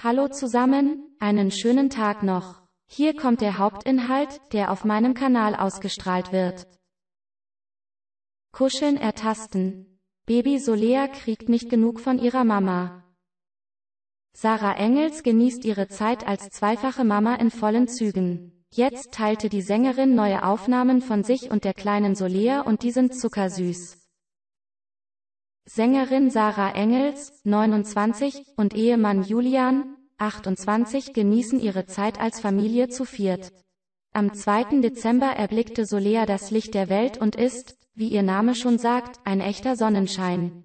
Hallo zusammen, einen schönen Tag noch. Hier kommt der Hauptinhalt, der auf meinem Kanal ausgestrahlt wird. Kuscheln ertasten. Baby Solea kriegt nicht genug von ihrer Mama. Sarah Engels genießt ihre Zeit als zweifache Mama in vollen Zügen. Jetzt teilte die Sängerin neue Aufnahmen von sich und der kleinen Solea und die sind zuckersüß. Sängerin Sarah Engels, 29, und Ehemann Julian, 28, genießen ihre Zeit als Familie zu viert. Am 2. Dezember erblickte Solea das Licht der Welt und ist, wie ihr Name schon sagt, ein echter Sonnenschein.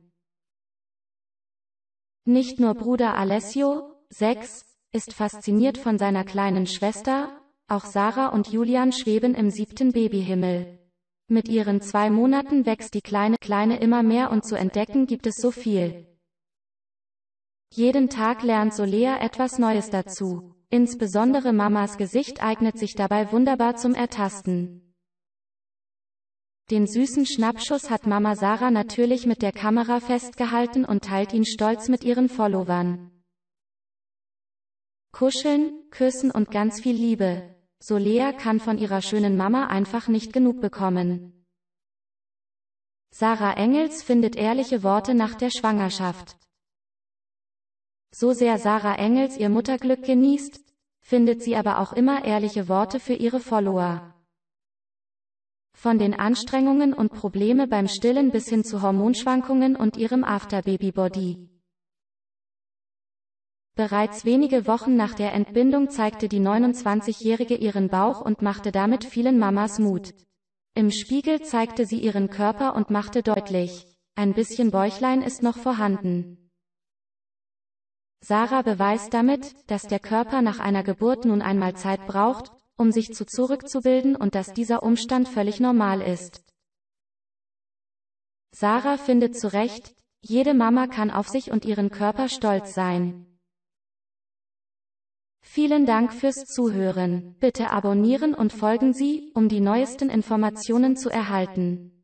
Nicht nur Bruder Alessio, 6, ist fasziniert von seiner kleinen Schwester, auch Sarah und Julian schweben im 7. Babyhimmel. Mit ihren 2 Monaten wächst die Kleine immer mehr und zu entdecken gibt es so viel. Jeden Tag lernt Solea etwas Neues dazu. Insbesondere Mamas Gesicht eignet sich dabei wunderbar zum Ertasten. Den süßen Schnappschuss hat Mama Sarah natürlich mit der Kamera festgehalten und teilt ihn stolz mit ihren Followern. Kuscheln, küssen und ganz viel Liebe. Solea kann von ihrer schönen Mama einfach nicht genug bekommen. Sarah Engels findet ehrliche Worte nach der Schwangerschaft. So sehr Sarah Engels ihr Mutterglück genießt, findet sie aber auch immer ehrliche Worte für ihre Follower. Von den Anstrengungen und Probleme beim Stillen bis hin zu Hormonschwankungen und ihrem After-Baby-Body. Bereits wenige Wochen nach der Entbindung zeigte die 29-Jährige ihren Bauch und machte damit vielen Mamas Mut. Im Spiegel zeigte sie ihren Körper und machte deutlich, ein bisschen Bäuchlein ist noch vorhanden. Sarah beweist damit, dass der Körper nach einer Geburt nun einmal Zeit braucht, um sich zurückzubilden und dass dieser Umstand völlig normal ist. Sarah findet zu Recht, jede Mama kann auf sich und ihren Körper stolz sein. Vielen Dank fürs Zuhören. Bitte abonnieren und folgen Sie, um die neuesten Informationen zu erhalten.